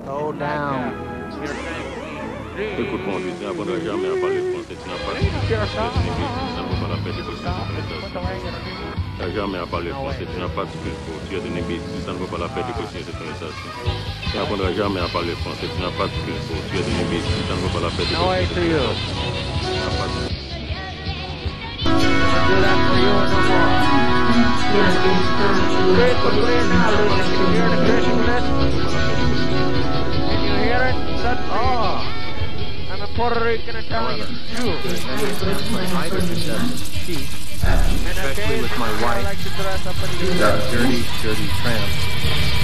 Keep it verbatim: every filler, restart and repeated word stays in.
Slow down. Écoute mon fils, tu n'apprendras jamais à parler français, tu n'as pas de succès, ça ne vaut pas la peine de continuer cette conversation. Tu n'as jamais à parler français, tu n'as pas de succès, tu es de imbécile, ça ne vaut pas la peine de continuer cette conversation. Tu n'apprendras jamais à parler français, tu n'as pas de succès, tu es de imbécile, ça ne vaut pas la peine de continuer cette conversation. Tu n'as pas de succès. Do that for you no more. Great, but great now, Lucy. Can you hear the crashing list? Can you hear it? That's all. I'm a Puerto Rican Italian Jew. Especially with my wife, I like to dress up and do dirty, dirty tramp.